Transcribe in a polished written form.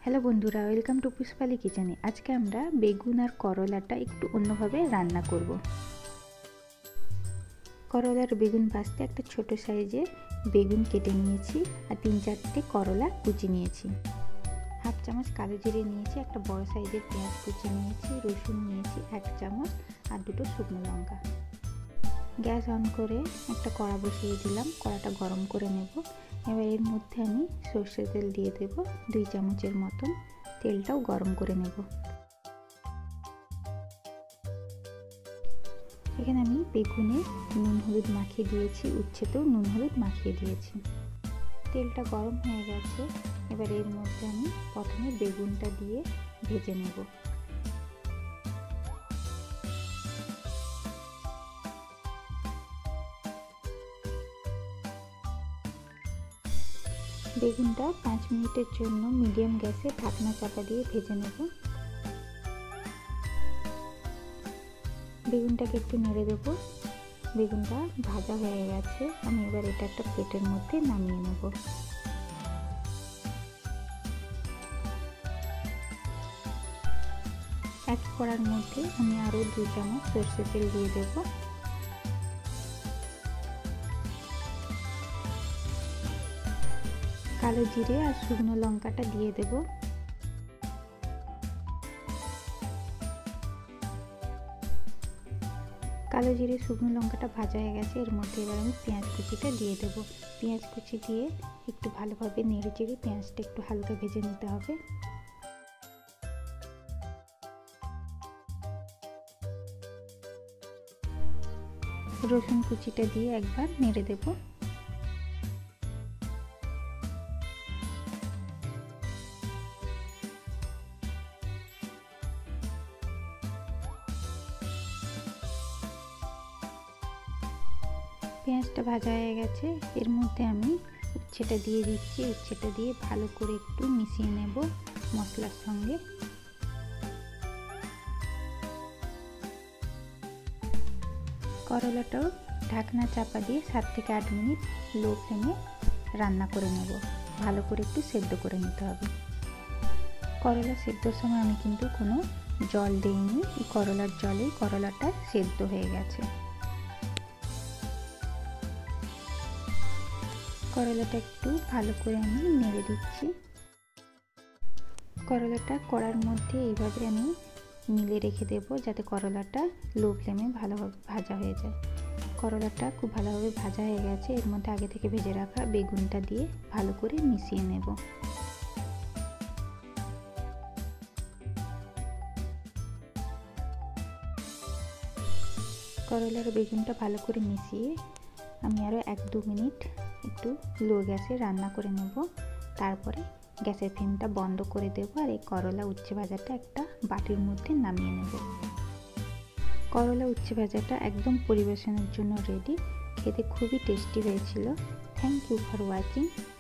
Hello বন্ধুরা, welcome to পুষ্পালি কিচেনে। আজকে আমরা বেগুন আর করলাটা একটু অন্যভাবে রান্না করব। করলার বেগুন ভাজতে একটা ছোট সাইজে বেগুন কেটে নিয়েছি আর 3-4টে করলা কুচি নিয়েছি। হাফ চামচ কালো জিরে নিয়েছি, একটা বড় সাইজের পেঁয়াজ কুচি নিয়েছি, রসুন নিয়েছি 1 চামচ আর 2টো শুকনো লঙ্কা। গ্যাস অন করে একটা কড়া বসিয়ে দিলাম, কড়াটা গরম করে নেব। এবার এর মধ্যে আমি সর্ষের তেল দিয়ে দেব 2 চামচের মতন। তেলটাও গরম করে নেব। এখানে আমি বেগুনে নুন হলুদ মাখিয়ে দিয়েছি, উচ্ছেতেও নুন হলুদ মাখিয়ে দিয়েছি। তেলটা গরম হয়ে গেছে, এবার এর মধ্যে আমি প্রথমে বেগুনটা দিয়ে ভেজে নেব। বেগুনটা 5 মিনিটের জন্য মিডিয়াম গ্যাসে ঢাকনা চাপা দিয়ে ভেজে নেব। বেগুনটাকে একটু নেড়ে দেবো। বেগুনটা ভাজা হয়ে গেছে, আমি এবার এটা একটা প্লেটের মধ্যে নামিয়ে নেব। এক কড়ার মধ্যে আমি আরও 2 চামচ সরষের তেল দিয়ে দেব। কালো জিরে আর শুকনো লঙ্কাটা দিয়ে দেব। কালো জিরে শুকনো লঙ্কাটা ভাজা হয়ে গেছে, এর মধ্যে এবার আমি পেঁয়াজ কুচিটা দিয়ে দেব। পেঁয়াজ কুচি দিয়ে একটু ভালোভাবে নেড়ে চেড়ে পেঁয়াজটা একটু হালকা ভেজে নিতে হবে। রসুন কুচিটা দিয়ে একবার নেড়ে দেব। পেঁয়াজটা ভাজা হয়ে গেছে, এর মধ্যে আমি উচ্ছেটা দিয়ে দিচ্ছি। উচ্ছেটা দিয়ে ভালো করে একটু মিশিয়ে নেব মশলার সঙ্গে। করলাটাও ঢাকনা চাপা দিয়ে 7 থেকে 8 মিনিট লো ফ্লেমে রান্না করে নেব। ভালো করে একটু সেদ্ধ করে নিতে হবে। করলা সেদ্ধর সময় আমি কিন্তু কোনো জল দেইনি, এই করলার জলেই করলাটা সেদ্ধ হয়ে গেছে। করলাটা একটু ভালো করে আমি নেড়ে দিচ্ছি। করলাটা কড়ার মধ্যে এইভাবে আমি মিলে রেখে দেব, যাতে করলাটা লো ফ্লেমে ভালোভাবে ভাজা হয়ে যায়। করলাটা খুব ভালোভাবে ভাজা হয়ে গেছে, এর মধ্যে আগে থেকে ভেজে রাখা বেগুনটা দিয়ে ভালো করে মিশিয়ে নেব। করলার বেগুনটা ভালো করে মিশিয়ে আমি আরও 1-2 মিনিট একটু লো গ্যাসে রান্না করে নেব। তারপরে গ্যাসের ফ্লেমটা বন্ধ করে দেব আর এই করলা উচ্ছে ভাজাটা একটা বাটির মধ্যে নামিয়ে নেব। করলা উচ্ছে ভাজাটা একদম পরিবেশনের জন্য রেডি। খেতে খুবই টেস্টি হয়েছিল। Thank you for watching.